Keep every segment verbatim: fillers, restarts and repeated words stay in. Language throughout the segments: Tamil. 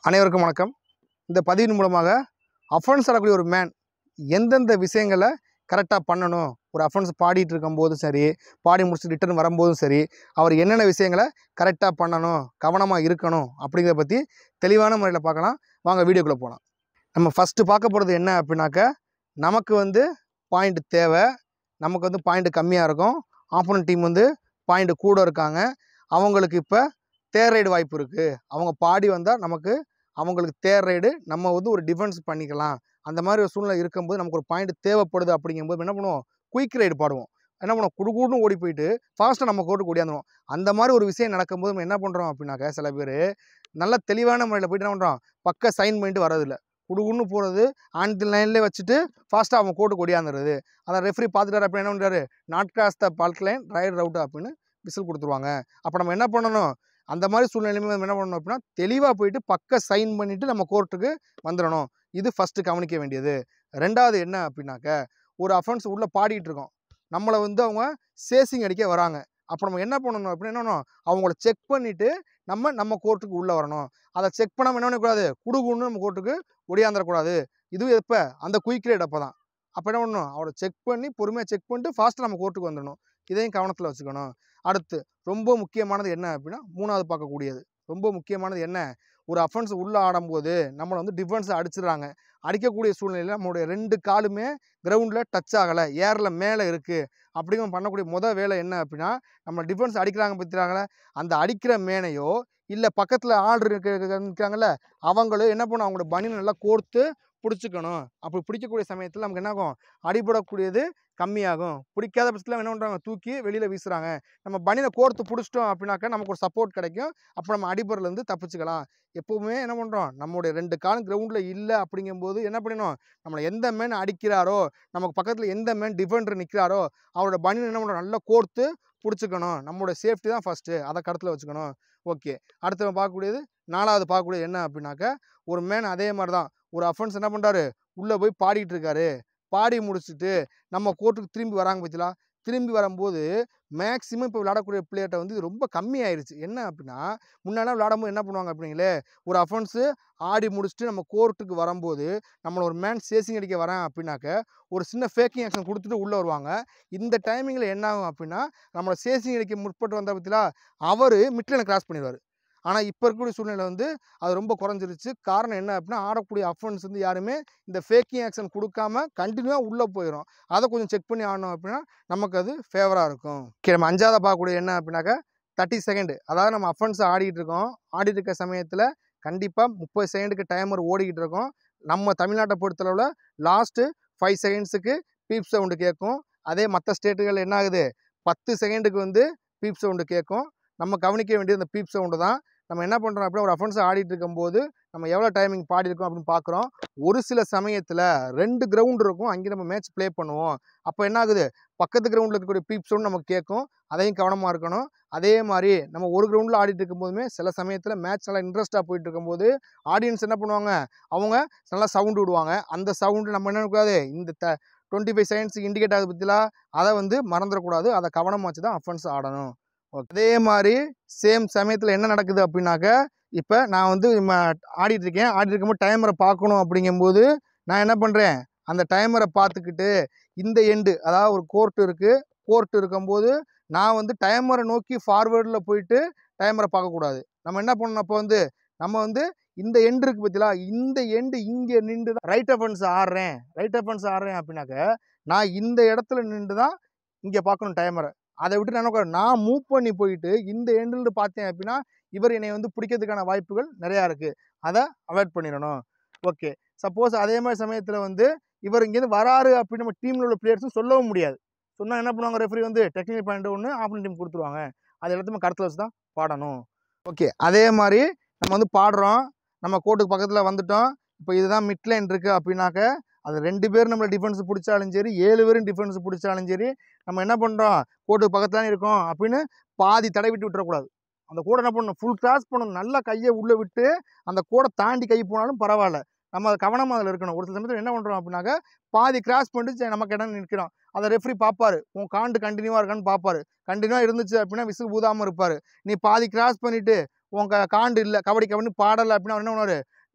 அனைவருக்கும் வணக்கம். இந்த பதிவின் மூலமாக அஃபென்ஸ் ஆடக்கூடிய ஒரு மேன் எந்தெந்த விஷயங்களை கரெக்டாக பண்ணணும், ஒரு அஃபென்ஸ் பாடிட்டு இருக்கும்போதும் சரி, பாடி முடிச்சு ரிட்டர்ன் வரும்போதும் சரி, அவர் என்னென்ன விஷயங்களை கரெக்டாக பண்ணணும், கவனமாக இருக்கணும் அப்படிங்கிறத பற்றி தெளிவான முறையில் பார்க்கலாம். வாங்க வீடியோக்குள்ளே போகலாம். நம்ம ஃபஸ்ட்டு பார்க்க போகிறது என்ன அப்படின்னாக்க, நமக்கு வந்து பாயிண்ட் தேவை. நமக்கு வந்து பாயிண்ட் கம்மியாக இருக்கும். ஆப்போனன்ட் டீம் வந்து பாயிண்ட் கூட இருக்காங்க. அவங்களுக்கு இப்போ தேர் ரைடு வாய்ப்பு இருக்குது. அவங்க பாடி வந்தால் நமக்கு அவங்களுக்கு தேர் ரைடு, நம்ம வந்து ஒரு டிஃபென்ஸ் பண்ணிக்கலாம். அந்த மாதிரி ஒரு சூழ்நிலை இருக்கும்போது நமக்கு ஒரு பாயிண்ட் தேவைப்படுது. அப்படிங்கும்போது என்ன பண்ணுவோம், குயிக் ரைடு பாடுவோம். என்ன பண்ணுவோம், குடுகுடுன்னு ஓடி போயிட்டு ஃபாஸ்ட்டாக நம்ம கோட்டுக்கு ஓடியாந்துடும். அந்த மாதிரி ஒரு விஷயம் நடக்கும்போது நம்ம என்ன பண்ணுறோம் அப்படின்னாக்க, சில பேர் நல்ல தெளிவான முறையில் போயிட்டு என்ன பண்ணுறோம், பக்க சைன் பண்ணிட்டு வரதில்லை. குடுகுன்னு போகிறது, ஆன் தி லைன்லேயே வச்சுட்டு ஃபாஸ்ட்டாக அவங்க கோட்டுக்கு ஓடியாந்துடுறது. அதை ரெஃப்ரி பார்த்துட்டாரு அப்படின்னு என்ன பண்ணுறாரு, not cross the fault line, right out அப்படின்னு விசில் கொடுத்துருவாங்க. அப்போ நம்ம என்ன பண்ணணும், அந்த மாதிரி சூழ்நிலையுமே நம்ம என்ன பண்ணணும் அப்படின்னா, தெளிவாக போயிட்டு பக்க சைன் பண்ணிவிட்டு நம்ம கோர்ட்டுக்கு வந்துடணும். இது ஃபஸ்ட்டு கவனிக்க வேண்டியது. ரெண்டாவது என்ன அப்படின்னாக்க, ஒரு அஃபென்ஸ் உள்ளே பாடிட்டு இருக்கோம், நம்மளை வந்து அவங்க சேசிங் அடிக்க வராங்க. அப்போ நம்ம என்ன பண்ணணும் அப்படின்னு என்ன பண்ணணும், அவங்கள செக் பண்ணிவிட்டு நம்ம நம்ம கோர்ட்டுக்கு உள்ளே வரணும். அதை செக் பண்ணாமல் என்ன பண்ணக்கூடாது, குடுகுன்னு நம்ம கோர்ட்டுக்கு ஒடியாந்துடக்கூடாது. இது எப்போ, அந்த குயிக் ரைட் அப்போ தான். அப்போ என்ன பண்ணணும், அவரை செக் பண்ணி பொறுமையாக செக் பண்ணிட்டு ஃபாஸ்ட்டாக நம்ம கோர்ட்டுக்கு வந்துடணும். இதையும் கவனத்தில் வச்சுக்கணும். அடுத்து ரொம்ப முக்கியமானது என்ன அப்படின்னா, மூணாவது பார்க்கக்கூடியது ரொம்ப முக்கியமானது என்ன, ஒரு அஃபென்ஸ் உள்ளே ஆடும்போது நம்மளை வந்து டிஃபென்ஸை அடிச்சிடுறாங்க. அடிக்கக்கூடிய சூழ்நிலையில் நம்மளுடைய ரெண்டு காலுமே கிரவுண்டில் டச் ஆகலை, ஏரில் மேலே இருக்குது. அப்படிங்கிற பண்ணக்கூடிய முதல் வேலை என்ன அப்படின்னா, நம்ம டிஃபென்ஸ் அடிக்கிறாங்க பற்றிறாங்களே, அந்த அடிக்கிற மேனையோ இல்லை பக்கத்தில் ஆள் இருக்காங்கல்ல, அவங்களும் என்ன பண்ணும், அவங்களோட பனியனை நல்லா கோர்த்து பிடிச்சிக்கணும். அப்படி பிடிக்கக்கூடிய சமயத்தில் நமக்கு என்ன ஆகும், அடிபடக்கூடியது கம்மியாகும். பிடிக்காத பட்சத்தில் என்ன பண்ணுறாங்க, தூக்கி வெளியில் வீசுகிறாங்க. நம்ம பனியனை கோர்த்து பிடிச்சிட்டோம் அப்படின்னாக்கா நமக்கு ஒரு சப்போர்ட் கிடைக்கும். அப்போ நம்ம அடிபடுறதுலேருந்து தப்பிச்சுக்கலாம். எப்போவுமே என்ன பண்ணுறோம், நம்மளுடைய ரெண்டு காலும் கிரவுண்டில் இல்லை அப்படிங்கும்போது என்ன பண்ணணும், நம்மளை எந்த மேன் அடிக்கிறாரோ, நமக்கு பக்கத்தில் எந்த மேன் டிஃபெண்டர் நிற்கிறாரோ, அவரோட பனியனை என்ன பண்ணுறோம், நல்லா கோர்த்து பிடிச்சிக்கணும். நம்மளோட சேஃப்டி தான் ஃபஸ்ட்டு, அதை கருத்தில் வச்சுக்கணும். ஓகே, அடுத்து நம்ம பார்க்கக்கூடியது நாலாவது பார்க்கக்கூடியது என்ன அப்படின்னாக்கா, ஒரு மேன் அதே மாதிரி தான் ஒரு அஃபென்ஸ் என்ன பண்ணுறாரு, உள்ளே போய் பாடிட்டு இருக்காரு. பாடி முடிச்சுட்டு நம்ம கோர்ட்டுக்கு திரும்பி வராங்க பார்த்தீங்களா, திரும்பி வரும்போது மேக்ஸிமம் இப்போ விளையாடக்கூடிய பிளேயர்கிட்ட வந்து இது ரொம்ப கம்மியாயிருச்சு. என்ன அப்படின்னா, முன்னாடி விளையாடும்போது என்ன பண்ணுவாங்க அப்படிங்களே, ஒரு அஃபென்ஸு ஆடி முடிச்சுட்டு நம்ம கோர்ட்டுக்கு வரும்போது நம்மளை ஒரு மேன் சேசிங் அடிக்க வரேன் அப்படின்னாக்க, ஒரு சின்ன ஃபேக்கிங் ஆக்ஷன் கொடுத்துட்டு உள்ளே வருவாங்க. இந்த டைமிங்கில் என்ன ஆகும் அப்படின்னா, நம்மளை சேசிங் அடிக்க முற்பட்டு வந்தால் பார்த்தீங்களா, அவர் மிட்லைனை கிராஸ் பண்ணிடுவார். ஆனால் இப்போ இருக்கக்கூடிய சூழ்நிலை வந்து அது ரொம்ப குறைஞ்சிருச்சு. காரணம் என்ன அப்படின்னா, ஆடக்கூடிய அஃபென்ஸ் வந்து யாருமே இந்த ஃபேக்கிங் ஆக்ஷன் கொடுக்காம கண்டினியூவாக உள்ளே போயிடும். அதை கொஞ்சம் செக் பண்ணி ஆடணும் அப்படின்னா நமக்கு அது ஃபேவராக இருக்கும். ஓகே, நம்ம அஞ்சாவது பார்க்கக்கூடிய என்ன அப்படின்னாக்கா, தேர்ட்டி செகண்டு அதாவது நம்ம அஃபென்ஸ் ஆடிட்டு இருக்கோம். ஆடிட்டு இருக்க சமயத்தில் கண்டிப்பாக முப்பது செகண்டுக்கு டைமர் ஓடிக்கிட்டு இருக்கோம். நம்ம தமிழ்நாட்டை பொறுத்தளவில் லாஸ்ட்டு ஃபைவ் செகண்ட்ஸுக்கு பீப் சவுண்டு கேட்கும். அதே மற்ற ஸ்டேட்டுகள் என்ன ஆகுது, பத்து செகண்டுக்கு வந்து பீப் சவுண்டு கேட்கும். நம்ம கவனிக்க வேண்டியது அந்த பீப் சவுண்டு தான். நம்ம என்ன பண்ணுறோம் அப்படின்னா, ஒரு அஃபென்ஸ் ஆடிட்டு இருக்கும்போது நம்ம எவ்வளோ டைமிங் பாடி இருக்கோம் அப்படின்னு பார்க்குறோம். ஒரு சில சமயத்தில் ரெண்டு கிரவுண்ட் இருக்கும், அங்கே நம்ம மேட்ச் ப்ளே பண்ணுவோம். அப்போ என்ன ஆகுது, பக்கத்து கிரவுண்டில் இருக்கக்கூடிய பீப் சவுண்ட் நமக்கு கேட்கும். அதையும் கவனமாக இருக்கணும். அதே மாதிரி நம்ம ஒரு கிரவுண்டில் ஆடிட்டு இருக்கும்போதுமே சில சமயத்தில் மேட்ச் நல்லா இன்ட்ரெஸ்ட்டாக போயிட்டு இருக்கும்போது ஆடியன்ஸ் என்ன பண்ணுவாங்க, அவங்க நல்லா சவுண்டு விடுவாங்க. அந்த சவுண்டு நம்ம என்ன இருக்கக்கூடாது, இந்த த டுவெண்ட்டி ஃபைவ் செகண்ட்ஸுக்கு இண்டிகேட் ஆகுது பற்றிலா, அதை வந்து மறந்துடக்கூடாது. அதை கவனமாக வச்சு தான் அஃபென்ஸ் ஆடணும். ஓகே, அதே மாதிரி சேம் சமயத்தில் என்ன நடக்குது அப்படின்னாக்க, இப்போ நான் வந்து ஆடிட்டு இருக்கேன். ஆடிட்டு இருக்கும்போது டைமரை பார்க்கணும். அப்படிங்கும்போது நான் என்ன பண்ணுறேன், அந்த டைமரை பார்த்துக்கிட்டு இந்த எண்டு அதாவது ஒரு கோர்ட்டு இருக்குது, கோர்ட்டு இருக்கும்போது நான் வந்து டைமரை நோக்கி ஃபார்வேர்டில் போயிட்டு டைமரை பார்க்கக்கூடாது. நம்ம என்ன பண்ணணும், அப்போ வந்து நம்ம வந்து இந்த எண்டு இருக்குது பார்த்தீங்களா, இந்த எண்டு இங்கே நின்று தான் ரைட் அஃபென்ஸ் ஆடுறேன் ரைட் அஃபென்ஸ் ஆடுறேன் அப்படின்னாக்க, நான் இந்த இடத்துல நின்று தான் இங்கே பார்க்கணும் டைமரை. அதை விட்டு நான் நான் மூவ் பண்ணி போயிட்டு இந்த எண்டில் பார்த்தேன் அப்படின்னா, இவர் என்னை வந்து பிடிக்கிறதுக்கான வாய்ப்புகள் நிறையா இருக்குது. அதை அவாய்ட் பண்ணிடணும். ஓகே, சப்போஸ் அதே மாதிரி சமயத்தில் வந்து இவர் இங்கேருந்து வராரு அப்படின்னு நம்ம டீமில் உள்ள பிளேயர்ஸும் சொல்லவும் முடியாது. சொன்னால் என்ன பண்ணுவாங்க, ரெஃப்ரி வந்து டெக்னிக்கல் பாயிண்ட் ஒன்று ஆப்போனன்ட் டீம் கொடுத்துருவாங்க. அது எல்லாத்தையுமே கருத்தில் வச்சு தான் பாடணும். ஓகே, அதே மாதிரி நம்ம வந்து பாடுறோம், நம்ம கோர்ட்டுக்கு பக்கத்தில் வந்துட்டோம். இப்போ இதுதான் மிட் லைன் இருக்குது அப்படின்னாக்க, அது ரெண்டு பேரும் நம்மளை டிஃபென்ஸ் பிடிச்சாலும் சரி, ஏழு பேரும் டிஃபென்ஸ் பிடிச்சாலும் சரி, நம்ம என்ன பண்ணுறோம், கோர்ட்டுக்கு பக்கத்தில் தான் இருக்கோம் அப்படின்னு பாதி தடை விட்டு விட்டுறக்கூடாது. அந்த கோடை என்ன பண்ணணும், ஃபுல் கிராஸ் பண்ணணும். நல்லா கையை உள்ளே விட்டு அந்த கோடை தாண்டி கை போனாலும் பரவாயில்ல, நம்ம அதை கவனமாக அதில் இருக்கணும். ஒரு சில சமயத்தில் என்ன பண்ணுறோம் அப்படின்னாக்க, பாதி கிராஸ் பண்ணிட்டு நமக்கு இடம் நிற்கிறோம். அதை ரெஃப்ரி பார்ப்பார், உன் காண்டு கண்டினியூவாக இருக்கான்னு பார்ப்பார். கண்டினியூவாக இருந்துச்சு அப்படின்னா விசில் ஊதாமல் இருப்பார். நீ பாதி கிராஸ் பண்ணிவிட்டு உங்கள் காண்டு இல்லை, கபடி கபடி பாடலை அப்படின்னா என்ன பண்ணுவார்,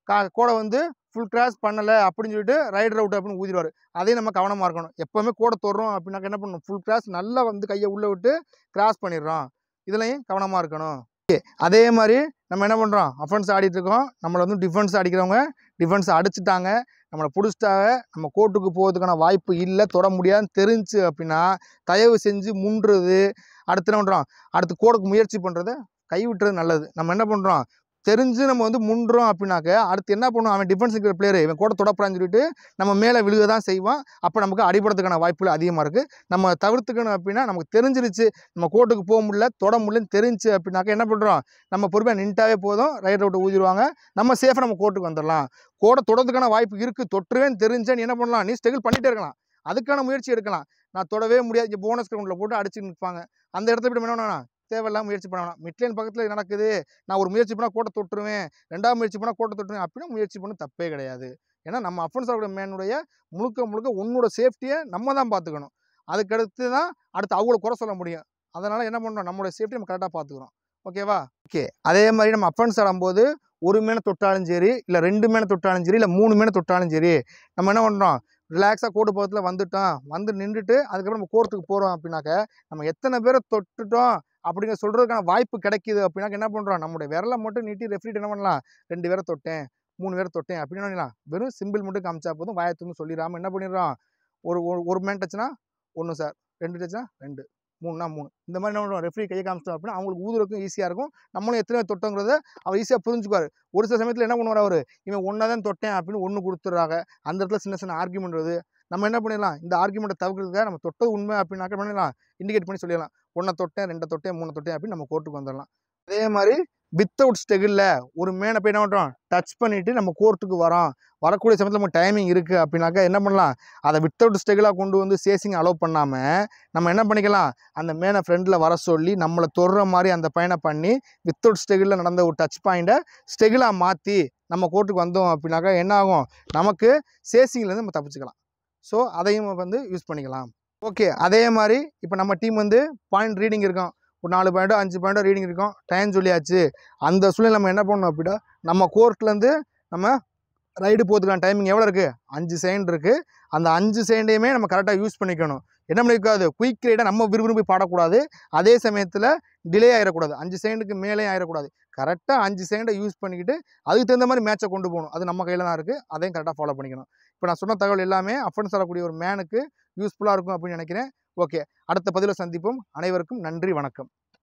கா கோடை வந்து ஃபுல் கிராஸ் பண்ணலை அப்படின்னு சொல்லிட்டு ரைடர் அவுட் அப்படின்னு ஊதிடுவார். அதையும் நம்ம கவனமாக இருக்கணும். எப்போவுமே கோடை தொடுறோம் அப்படின்னாக்க என்ன பண்ணணும், ஃபுல் கிராஸ் நல்லா வந்து கையை உள்ளே விட்டு கிராஸ் பண்ணிடுறோம். இதுலையும் கவனமாக இருக்கணும். அதே மாதிரி நம்ம என்ன பண்ணுறோம், அஃபென்ஸ் ஆடிட்டு இருக்கோம். நம்மளை வந்து டிஃபென்ஸ் அடிக்கிறவங்க டிஃபென்ஸ் அடிச்சுட்டாங்க, நம்மளை பிடிச்சிட்டாங்க, நம்ம கோர்ட்டுக்கு போகிறதுக்கான வாய்ப்பு இல்லை, தொட முடியாதுன்னு தெரிஞ்சு அப்படின்னா தயவு செஞ்சு முன்றது, அடுத்து என்ன பண்ணுறோம், அடுத்து கோடுக்கு முயற்சி பண்ணுறதை கைவிட்டுறது நல்லது. நம்ம என்ன பண்ணுறோம், தெரிஞ்சு நம்ம வந்து முன்றோம் அப்படின்னாக்க அடுத்து என்ன பண்ணுவோம், அவன் டிஃபென்ஸ் இருக்கிற பிளேயர் இவன் கூட தொடப்படான்னு சொல்லிட்டு நம்ம மேலே விழுக தான் செய்வான். அப்போ நமக்கு அடிபடுறதுக்கான வாய்ப்புகள் அதிகமாக இருக்குது. நம்ம தவிர்த்துக்கணும் அப்படின்னா, நமக்கு தெரிஞ்சிருச்சு நம்ம கோர்ட்டுக்கு போக முடியல, தொட முடியலன்னு தெரிஞ்சு அப்படின்னாக்க என்ன பண்ணுறோம், நம்ம பொறுமையாக நின்ட்டாவே போதும், ரைடர் அவுட் ஊதிடுவாங்க, நம்ம சேஃபாக நம்ம கோர்ட்டுக்கு வந்துடலாம். கோடை தொடறதுக்கான வாய்ப்பு இருக்குது, தொற்றுவேன்னு தெரிஞ்சேன்னு என்ன பண்ணலாம், நீ ஸ்ட்ரகிள் பண்ணிகிட்டே இருக்கலாம், அதுக்கான முயற்சி எடுக்கலாம். நான் தொடவே முடியாது, இங்கே போனஸ் கிரவுண்டில் போட்டு அடிச்சு நிற்பாங்க, அந்த இடத்த போய்ட்டு என்ன பண்ணணும், தேவையில்லாம முயற்சி பண்ணலாம். மிட்லைன் பக்கத்தில் நடக்குது, நான் ஒரு முயற்சி பண்ணால் கோட்டை தொட்டுருவேன், ரெண்டாவது முயற்சி பண்ணால் கோட்டை தொட்டுருவேன் அப்படின்னா முயற்சி பண்ண தப்பே கிடையாது. ஏன்னா நம்ம அஃபென்ஸ் ஆஃப் மேனுடைய முழுக்க முழுக்க உன்னோட சேஃப்டியை நம்ம தான் பார்த்துக்கணும். அதுக்கடுத்து தான் அடுத்து அவங்கள குறை சொல்ல முடியும். அதனால் என்ன பண்ணுறோம், நம்மளோட சேஃப்டி நம்ம கரெக்டாக பார்த்துக்கிறோம். ஓகேவா? ஓகே. அதே மாதிரி நம்ம அஃபென்ஸ் ஆடும்போது ஒரு மேனை தொட்டாலும் சரி, இல்லை ரெண்டு மேனை தொட்டாலும் சரி, இல்லை மூணு மேனை தொட்டாலும் சரி, நம்ம என்ன பண்ணுறோம், ரிலாக்ஸாக கோர்ட்டு பக்கத்தில் வந்துட்டோம், வந்து நின்றுட்டு அதுக்கப்புறம் நம்ம கோர்ட்டுக்கு போகிறோம் அப்படின்னாக்க நம்ம எத்தனை பேரை தொட்டுட்டோம் அப்படிங்கிற சொல்கிறதுக்கான வாய்ப்பு கிடைக்கிது அப்படின்னாக்க என்ன பண்ணுறோம், நம்மளுடைய விரலை மட்டும் நீட்டி ரெஃப்ரிட்டு என்ன பண்ணலாம், ரெண்டு பேரை தொட்டேன், மூணு பேரை தொட்டேன் அப்படின்னு பண்ணிடலாம். வெறும் சிம்பிள் மட்டும் காமிச்சா போதும், வாயத்துன்னு சொல்லிடாமல் என்ன பண்ணிடுறோம், ஒரு ஒரு மேன் டச்சுனா ஒன்று சார், ரெண்டு டச்சுனா ரெண்டு, மூணுனா மூணு, இந்த மாதிரி என்ன பண்ணுறோம், ரெஃப்ரி கையை காமிச்சிட்டோம் அப்படின்னா அவங்களுக்கு ஊதுறதுக்கும் ஈஸியாக இருக்கும், நம்மளும் எத்தனை தொட்டோங்கிறத அவர் ஈஸியாக புரிஞ்சுக்குவார். ஒரு சில சமயத்தில் என்ன பண்ணுவார், அவர் இவன் ஒன்றா தான் தொட்டேன் அப்படின்னு ஒன்று கொடுத்துட்றாங்க, அந்த இடத்துல சின்ன சின்ன ஆர்கியூமெண்ட் வருது. நம்ம என்ன பண்ணிடலாம், இந்த ஆர்கியூமெண்ட்டை தவிர்க்கிறதுக்காக நம்ம தொட்டது உண்மை அப்படின்னாக்க பண்ணிடலாம், இண்டிகேட் பண்ணி சொல்லிடலாம், ஒன்றை தொட்டேன், ரெண்டை தொட்டேன், மூணு தொட்டேன் அப்படின்னு நம்ம கோர்ட்டுக்கு வந்துடலாம். அதே மாதிரி வித்தவுட் ஸ்டெகிளில் ஒரு மேனை போய் என்ன பண்ணுறோம், டச் பண்ணிவிட்டு நம்ம கோர்ட்டுக்கு வரோம், வரக்கூடிய சமயத்தில் நம்ம டைமிங் இருக்குது அப்படின்னாக்கா என்ன பண்ணலாம், அதை வித்தவுட் ஸ்டெகிளாக கொண்டு வந்து சேசிங் அலோவ் பண்ணாமல் நம்ம என்ன பண்ணிக்கலாம், அந்த மேனை ஃப்ரெண்டில் வர சொல்லி நம்மளை தொடுற மாதிரி அந்த பயனை பண்ணி வித்தவுட் ஸ்டெகிளில் நடந்த ஒரு டச் பாயிண்ட்டை ஸ்டெகிளாக மாற்றி நம்ம கோர்ட்டுக்கு வந்தோம் அப்படின்னாக்கா என்ன ஆகும், நமக்கு சேசிங்லேருந்து நம்ம தப்பிச்சுக்கலாம். ஸோ அதையும் வந்து யூஸ் பண்ணிக்கலாம். ஓகே. அதே மாதிரி இப்போ நம்ம டீம் வந்து பாயிண்ட் ரீடிங் இருக்கும், ஒரு நாலு பாயிண்ட்டோ அஞ்சு பாயிண்ட்டோ ரீடிங் இருக்கும், டைம் சொல்லியாச்சு. அந்த சூழ்நிலை நம்ம என்ன பண்ணணும் அப்படின்னா, நம்ம கோர்ட்லேருந்து நம்ம ரைடு போகிறதுக்கான டைமிங் எவ்வளோ இருக்குது, அஞ்சு செகண்ட் இருக்குது. அந்த அஞ்சு செகண்டையுமே நம்ம கரெக்டாக யூஸ் பண்ணிக்கணும். என்ன பண்ணிக்காது, குயிக் ரைடாக நம்ம விரும்பி பாடக்கூடாது, அதே சமயத்தில் டிலே ஆகிடக்கூடாது, அஞ்சு செகண்டுக்கு மேலே ஆகிடக்கூடாது. கரெக்டாக அஞ்சு செகண்டை யூஸ் பண்ணிக்கிட்டு அதுக்கு தகுந்த மாதிரி மேட்சை கொண்டு போகணும். அது நம்ம கையில் தான் இருக்குது, அதையும் கரெக்டாக ஃபாலோ பண்ணிக்கணும். இப்போ நான் சொன்ன தகவல் எல்லாமே அஃபென்ஸ் ஆடக்கூடிய ஒரு மேனுக்கு யூஸ்ஃபுல்லாக இருக்கும் அப்படின்னு நினைக்கிறேன். ஓகே, அடுத்த பதிவில் சந்திப்போம். அனைவருக்கும் நன்றி, வணக்கம்.